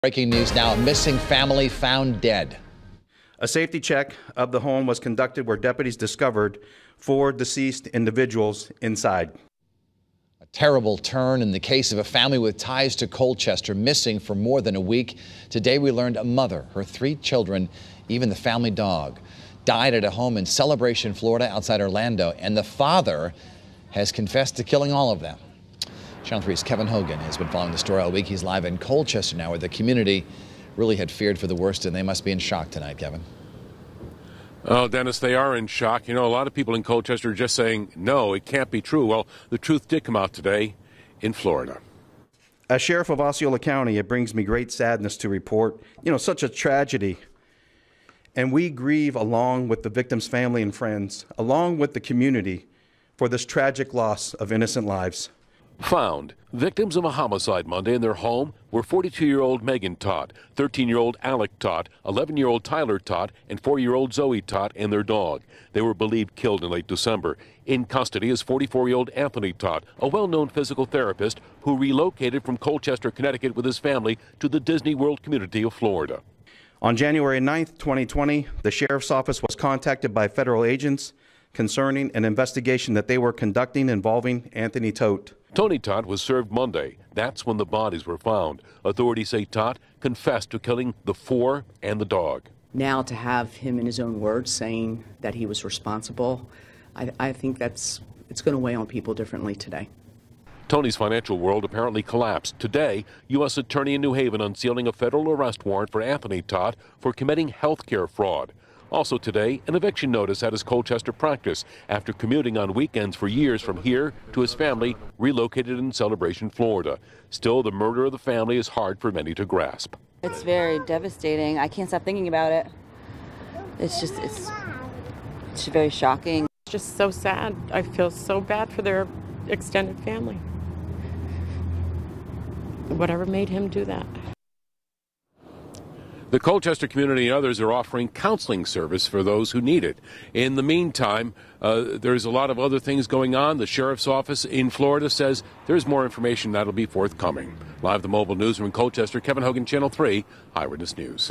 Breaking news now, a missing family found dead. A safety check of the home was conducted where deputies discovered 4 deceased individuals inside. A terrible turn in the case of a family with ties to Colchester, missing for more than a week. Today we learned a mother, her 3 children, even the family dog, died at a home in Celebration, Florida, outside Orlando, and the father has confessed to killing all of them. Channel 3's Kevin Hogan has been following the story all week. He's live in Colchester now, where the community really had feared for the worst, and they must be in shock tonight, Kevin. Oh, Dennis, they are in shock. You know, a lot of people in Colchester are just saying, no, it can't be true. Well, the truth did come out today in Florida. As sheriff of Osceola County, it brings me great sadness to report, such a tragedy. And we grieve along with the victim's family and friends, along with the community, for this tragic loss of innocent lives. Found victims of a homicide Monday in their home were 42-year-old Megan Todd, 13-year-old Alec Todd, 11-year-old Tyler Todd, and 4-year-old Zoe Todd and their dog. They were believed killed in late December. In custody is 44-year-old Anthony Todd, a well-known physical therapist who relocated from Colchester, Connecticut with his family to the Disney World community of Florida. On January 9th, 2020, the sheriff's office was contacted by federal agents concerning an investigation that they were conducting involving Anthony Todt. Tony Todt was served Monday. That's when the bodies were found. Authorities say Todt confessed to killing the 4 and the dog. Now to have him in his own words saying that he was responsible, I think it's going to weigh on people differently today. Tony's financial world apparently collapsed. Today, U.S. Attorney in New Haven unsealing a federal arrest warrant for Anthony Todt for committing health care fraud. Also today, an eviction notice at his Colchester practice after commuting on weekends for years from here to his family relocated in Celebration, Florida. Still, the murder of the family is hard for many to grasp. It's very devastating. I can't stop thinking about it. It's very shocking. It's just so sad. I feel so bad for their extended family. Whatever made him do that. The Colchester community and others are offering counseling service for those who need it. In the meantime, there's a lot of other things going on. The sheriff's office in Florida says there's more information that'll be forthcoming. Live the mobile newsroom in Colchester, Kevin Hogan, Channel 3 Eyewitness News.